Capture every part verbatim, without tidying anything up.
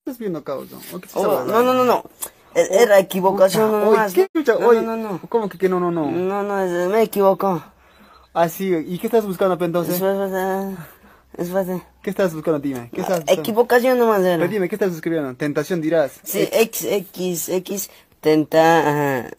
estás viendo, causa? ¿O qué estás Oh, hablando? no, no, no, no. E- Era equivocación Puta, nomás. oye, ¿qué chucha? No, Oye, no, no, no. ¿cómo que, que no, no, no? No, no, es- me equivoco. Ah, sí, ¿y qué estás buscando, pe, entonces? Es verdad. Es verdad. ¿Qué estás buscando, dime? ¿Qué estás buscando? Equivocación nomás era. Pero dime, ¿qué estás escribiendo? Tentación dirás. Sí, X, X, X, tenta... ajá.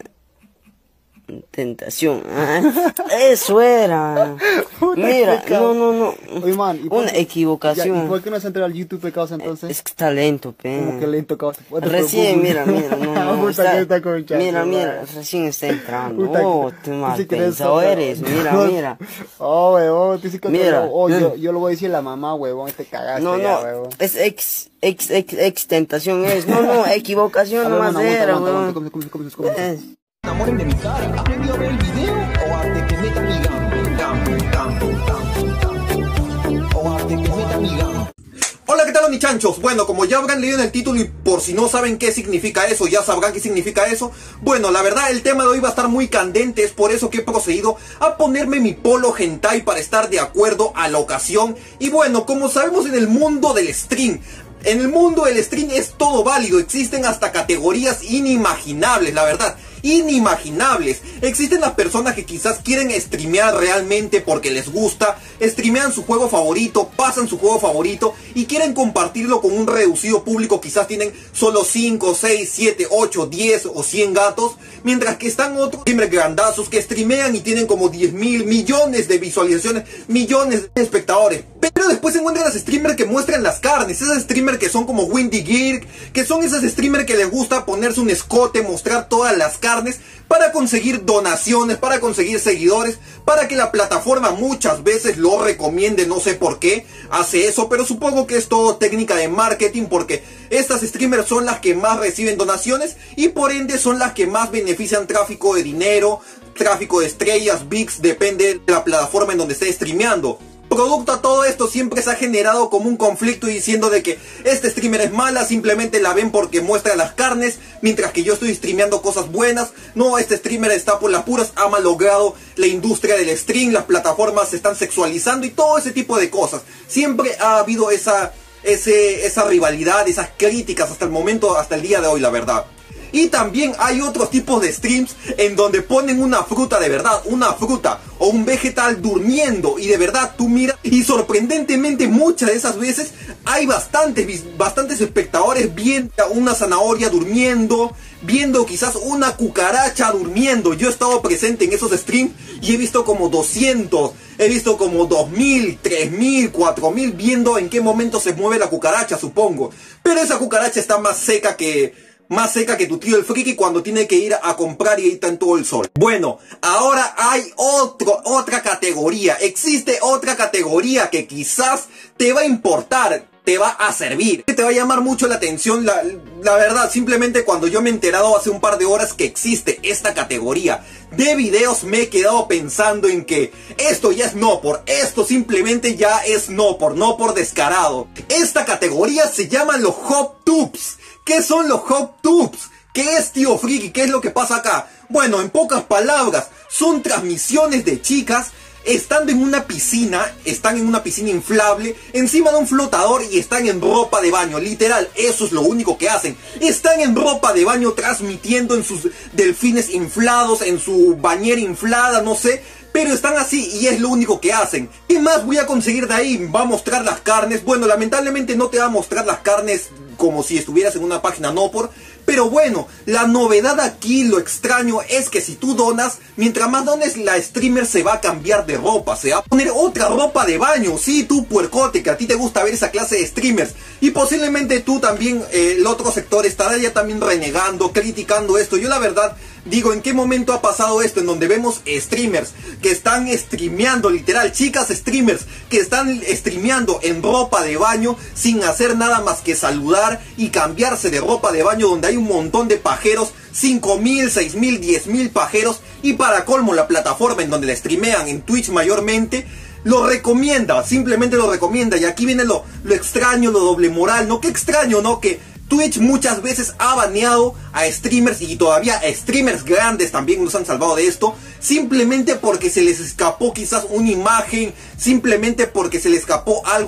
Tentación. Ajá. Eso era. Puta, Mira, qué cabrón. no, no, no. Oye, man, ¿y por Una qué- equivocación. Ya, ¿y por qué no has entrado al YouTube, pe, causa, entonces? Es que está lento, pe. Como que lento, causa. Recién, mira, mira, no, no, Puta, está- que está con chato, mira, man. mira, recién está entrando. Puta, Oh, que- tú mal sí que eres pensado otra- eres, mira, No, mira. Oh, huevón, tú sí que Mira, te- oh, yo, mm. yo lo voy a decir a la mamá, huevón, te cagaste No, ya, no, huevón. es ex, ex, ex, ex tentación es. No, no, equivocación A ver, nomás bueno, aguanta, era, aguanta, weón. aguanta, ¿cómo se- cómo se- cómo se- cómo se- Es- enamoren de mi cara. ¿Has venido a ver el video o a de que meta mi gam? Gam, gam, gam, gam. O a de que meta mi gam. Hola, ¿qué tal, mis chanchos? Bueno, como ya habrán leído en el título y por si no saben qué significa eso, ya sabrán qué significa eso. Bueno, la verdad, el tema de hoy va a estar muy candente, es por eso que he procedido a ponerme mi polo hentai para estar de acuerdo a la ocasión. Y bueno, como sabemos en el mundo del stream, en el mundo del stream es todo válido, existen hasta categorías inimaginables, la verdad. Inimaginables. Existen las personas que quizás quieren streamear realmente porque les gusta, streamean su juego favorito, pasan su juego favorito y quieren compartirlo con un reducido público. Quizás tienen solo cinco, seis, siete, ocho, diez o cien gatos, mientras que están otros streamers grandazos que streamean y tienen como diez mil millones de visualizaciones, millones de espectadores. Pero después se encuentran las streamers que muestran las carnes, esas streamers que son como Windy Gear, que son esas streamers que les gusta ponerse un escote, mostrar todas las carnes para conseguir donaciones, para conseguir seguidores, para que la plataforma muchas veces lo recomiende. No sé por qué hace eso, pero supongo que es todo técnica de marketing, porque estas streamers son las que más reciben donaciones y por ende son las que más benefician tráfico de dinero, tráfico de estrellas, V I X, depende de la plataforma en donde esté streameando. Producto a todo esto siempre se ha generado como un conflicto diciendo de que este streamer es mala, simplemente la ven porque muestra las carnes, mientras que yo estoy streameando cosas buenas. No, este streamer está por las puras, ha malogrado la industria del stream, las plataformas se están sexualizando y todo ese tipo de cosas. Siempre ha habido esa, ese, esa rivalidad, esas críticas hasta el momento, hasta el día de hoy, la verdad. Y también hay otros tipos de streams en donde ponen una fruta de verdad, una fruta o un vegetal durmiendo y de verdad tú miras y sorprendentemente muchas de esas veces hay bastantes, bastantes espectadores viendo una zanahoria durmiendo, viendo quizás una cucaracha durmiendo. Yo he estado presente en esos streams y he visto como doscientos, he visto como dos mil, tres mil, cuatro mil viendo en qué momento se mueve la cucaracha, supongo. Pero esa cucaracha está más seca que... Más seca que tu tío el friki cuando tiene que ir a comprar y está en todo el sol. Bueno, ahora hay otro, otra categoría. Existe otra categoría que quizás te va a importar, te va a servir, te va a llamar mucho la atención. La, la verdad, simplemente cuando yo me he enterado hace un par de horas que existe esta categoría de videos, me he quedado pensando en que esto ya es no por, esto simplemente ya es no por, no por descarado. Esta categoría se llama los Hot Tubes. ¿Qué son los Hot Tubes? ¿Qué es, tío friki? ¿Qué es lo que pasa acá? Bueno, en pocas palabras, son transmisiones de chicas estando en una piscina, están en una piscina inflable, encima de un flotador y están en ropa de baño. Literal, eso es lo único que hacen. Están en ropa de baño transmitiendo en sus delfines inflados, en su bañera inflada, no sé. Pero están así y es lo único que hacen. ¿Qué más voy a conseguir de ahí? ¿Va a mostrar las carnes? Bueno, lamentablemente no te va a mostrar las carnes como si estuvieras en una página no por. Pero bueno, la novedad aquí, lo extraño, es que si tú donas, mientras más dones, la streamer se va a cambiar de ropa. Se va a poner otra ropa de baño. Sí, tú puercote, que a ti te gusta ver esa clase de streamers. Y posiblemente tú también, eh, el otro sector, estará ya también renegando, criticando esto. Yo la verdad digo, ¿en qué momento ha pasado esto? En donde vemos streamers que están streameando, literal, chicas streamers que están streameando en ropa de baño sin hacer nada más que saludar y cambiarse de ropa de baño, donde hay un montón de pajeros, cinco mil, seis mil, diez mil pajeros, y para colmo la plataforma en donde la streamean, en Twitch mayormente, lo recomienda, simplemente lo recomienda. Y aquí viene lo, lo extraño, lo doble moral, ¿no? Qué extraño, ¿no? Que Twitch muchas veces ha baneado a streamers y todavía a streamers grandes también nos han salvado de esto, simplemente porque se les escapó quizás una imagen, simplemente porque se les escapó algo,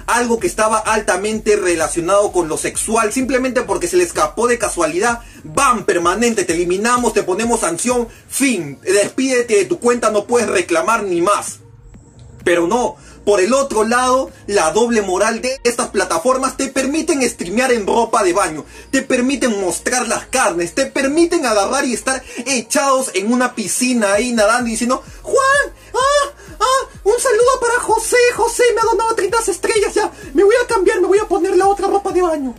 algo que estaba altamente relacionado con lo sexual, simplemente porque se le escapó de casualidad, ¡bam! Permanente, te eliminamos, te ponemos sanción, fin, despídete de tu cuenta, no puedes reclamar ni más. Pero no, por el otro lado, la doble moral de estas plataformas te permiten streamear en ropa de baño, te permiten mostrar las carnes, te permiten agarrar y estar echados en una piscina ahí nadando y diciendo, Juan, ah, ah, un saludo para José, José me ha donado treinta estrellas, ya, me voy a cambiar, me voy a poner la otra ropa de baño.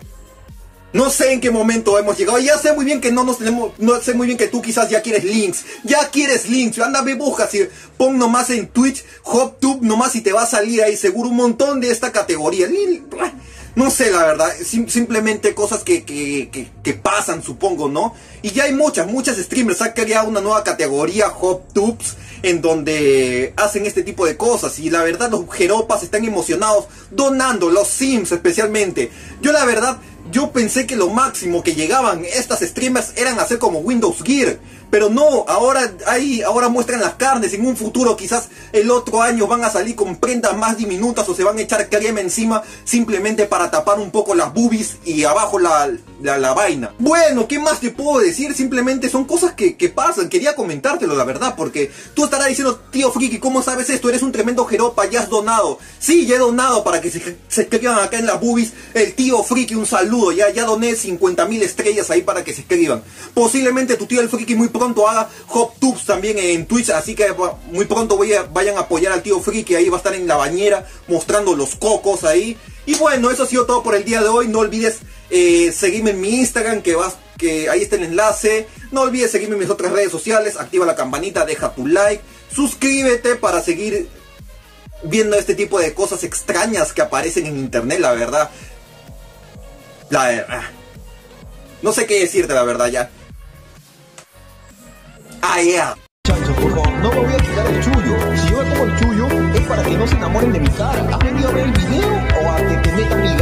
No sé en qué momento hemos llegado. Ya sé muy bien que no nos tenemos. No sé muy bien que tú quizás ya quieres links. Ya quieres links. Anda, me buscas y pon nomás en Twitch, HopTube nomás y te va a salir ahí seguro un montón de esta categoría. No sé, la verdad. Sim simplemente cosas que, que, que, que pasan, supongo, ¿no? Y ya hay muchas, muchas streamers. Han creado una nueva categoría, HopTubes, en donde hacen este tipo de cosas. Y la verdad, los jeropas están emocionados donando, los sims especialmente. Yo la verdad. Yo pensé que lo máximo que llegaban estas streamers eran hacer como Windows Gear. Pero no, ahora ahí, ahora muestran las carnes. En un futuro quizás el otro año van a salir con prendas más diminutas o se van a echar crema encima simplemente para tapar un poco las boobies y abajo la, la, la vaina. Bueno, ¿qué más te puedo decir? Simplemente son cosas que, que pasan. Quería comentártelo, la verdad, porque tú estarás diciendo, tío Friki, ¿cómo sabes esto? Eres un tremendo jeropa, ya has donado. Sí, ya he donado para que se, se escriban acá en las boobies. El tío Friki, un saludo. Ya, ya doné cincuenta mil estrellas ahí para que se escriban. Posiblemente tu tío el Friki muy pronto pronto haga HopTubes también en Twitch, así que muy pronto voy a, vayan a apoyar al tío Friki, ahí va a estar en la bañera mostrando los cocos ahí. Y bueno, eso ha sido todo por el día de hoy. No olvides eh, seguirme en mi Instagram, que vas, que ahí está el enlace. No olvides seguirme en mis otras redes sociales, activa la campanita, deja tu like, suscríbete para seguir viendo este tipo de cosas extrañas que aparecen en internet, la verdad. La verdad. No sé qué decirte, la verdad, ya. Ah, yeah. Muchachos, por favor, no me voy a quitar el chullo. Si yo me pongo el chullo, es para que no se enamoren de mi cara. ¿Has venido a ver el video o a que te metan mi